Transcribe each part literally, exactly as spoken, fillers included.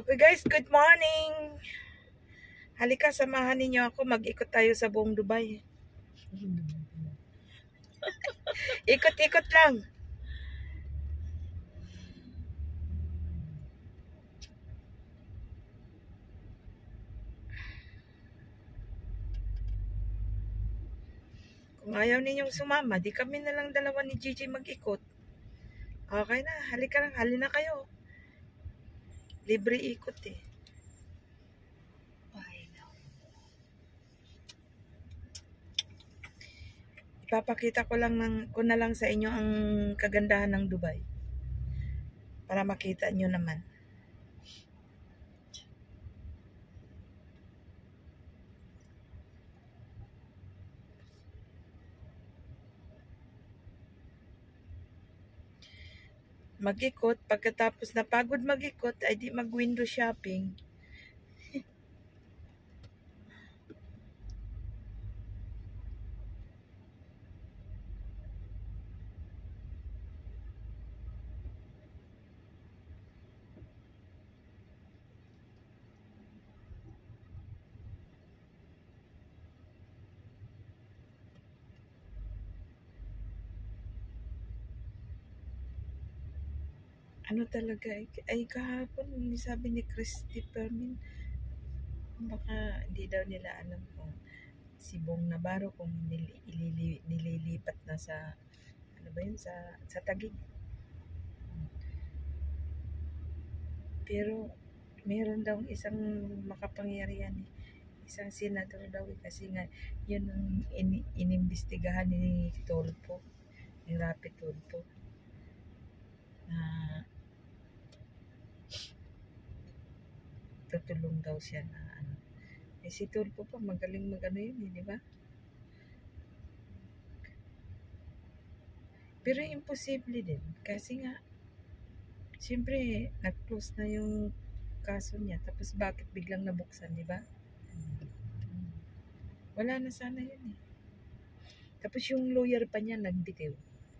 Okay guys, good morning. Halika, samahan ninyo ako. Mag-ikot tayo sa buong Dubai. Ikot-ikot lang. Kung ayaw ninyong sumama, di kami na lang dalawa ni Gigi mag-ikot. Okay na, halika lang, halina kayo. Libre ikot eh. Ipapakita ko lang ng, ko na lang sa inyo ang kagandahan ng Dubai. Para makita nyo naman. Mag-ikot, pagkatapos na pagod mag-ikot, ay di mag-window shopping. Ano talaga, ay, ay kahapon, sabi ni Christopher Min, baka hindi daw nila alam kung si Bong Navarro kung nili, ilili, nililipat na sa, ano ba yun, sa, sa Taguig. Pero, meron daw isang makapangyarihan, isang senador daw, kasi nga, yun ang in, inimbestigahan ni Tulfo, ni Rapi Tulfo, na tutulong daw siya na ano. Eh si Tulfo pa magaling magano yun, eh, di ba? Pero imposible din kasi nga siyempre nag-close na yung kaso niya, tapos bakit biglang nabuksan, di ba? Wala na sana yun eh. Tapos yung lawyer pa niya nagbitiw.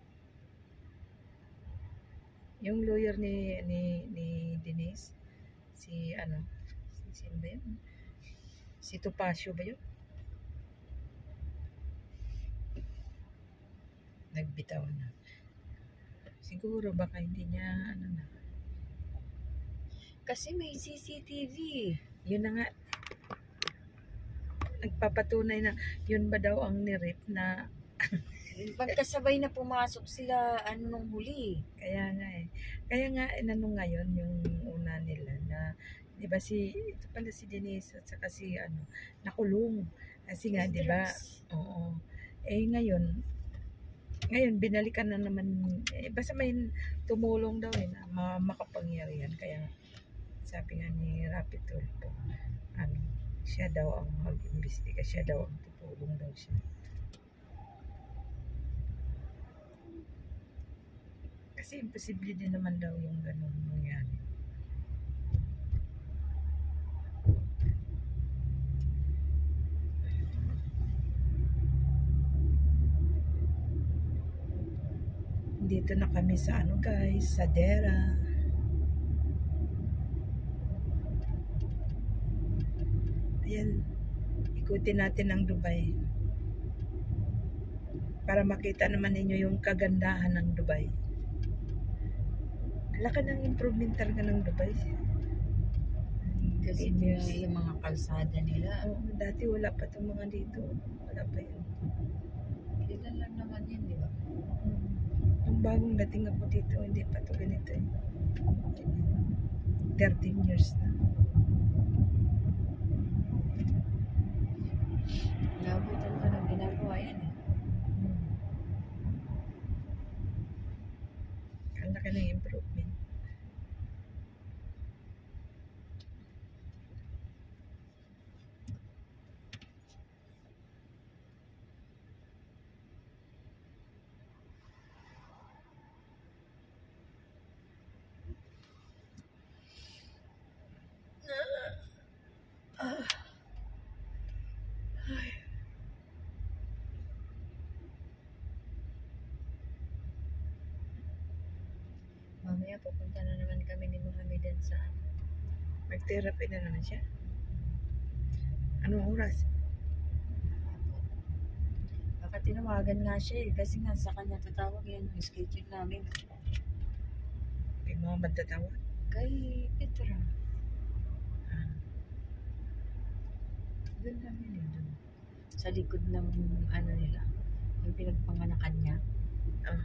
Yung lawyer ni ni ni Denise, si ano, si sino ba yun? Si Topacio ba yun? Nagbitaw na. Siguro baka hindi niya ano na. Kasi may C C T V. Yun na nga. Nagpapatunay na yun ba daw ang nirip na Pagkasabay na pumasok sila ano nung huli. Kaya nga eh. Kaya nga inano ngayon yung una nila na, di ba si, ito pala si Denise at saka si ano, nakulong. Kasi nga, di ba? Oo. Eh ngayon, ngayon binalikan na naman, eh, basta may tumulong daw eh, na makapangyarihan. Kaya sabi nga ni Rapi Tulfo, ano, siya daw ang mag-imbestiga, siya daw ang tutulong daw siya. Kasi imposible din naman daw yung ganun nangyari. Dito na kami sa ano guys, sa Dera. Ayan, ikutin natin ang Dubai. Para makita naman ninyo yung kagandahan ng Dubai. Laki ng improvement talaga ng Dubai. Kasi yung mga kalsada nila. Oo, dati wala pa itong mga dito. Wala pa yun. Kailan lang naman yun, di ba? Hmm. Nung bagong dating ako dito, hindi pa ito ganito eh. thirteen years na. Nabutan pa ng ginagawa yan eh. Hmm. Ang laki ng improvement. Ah. Ay. Mamaya pupunta na naman kami ni Mohamedan sa ano. Mag-therapy na naman siya. Anong oras? Baka tinawagan nga siya eh. Kasi nga sa kanya tatawag yan yung schedule namin. May mga magtatawag. Kay Petra. Ah, Doon namin eh. Doon. Sa likod ng ano nila. Yung pinagpanganakan niya. ah.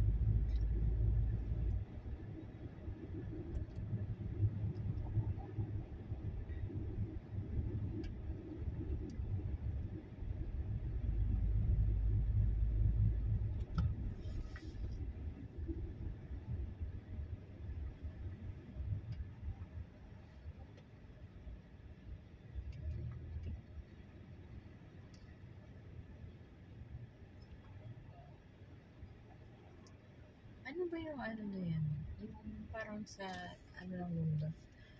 Ano ba yung ano na yan? Yung parang sa ano lang mundo.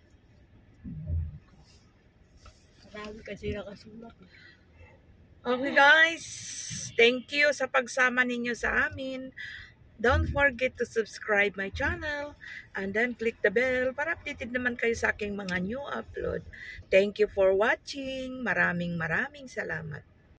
Marami kasi nakasulat. Okay guys, thank you sa pagsama ninyo sa amin. Don't forget to subscribe my channel and then click the bell para updated naman kayo sa aking mga new upload. Thank you for watching. Maraming maraming salamat.